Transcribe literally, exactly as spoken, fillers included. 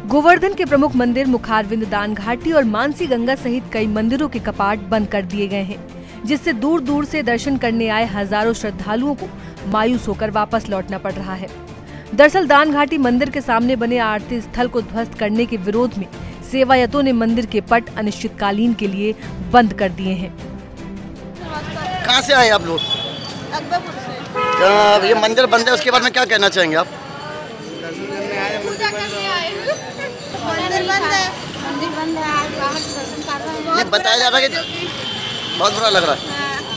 गोवर्धन के प्रमुख मंदिर मुखारविंद दान घाटी और मानसी गंगा सहित कई मंदिरों के कपाट बंद कर दिए गए हैं, जिससे दूर दूर से दर्शन करने आए हजारों श्रद्धालुओं को मायूस होकर वापस लौटना पड़ रहा है। दरअसल दान घाटी मंदिर के सामने बने आरती स्थल को ध्वस्त करने के विरोध में सेवायतों ने मंदिर के पट अनिश्चितकालीन के लिए बंद कर दिए हैं। कहाँ से आए आप लोग? अकबरपुर से। ये मंदिर बंद है, उसके बारे में क्या कहना चाहेंगे आप? मंदिर बंद है, मंदिर बंद है, आज बाहर से दर्शन कर रहे हैं। ये बताया जा रहा है कि बहुत बुरा लग रहा है।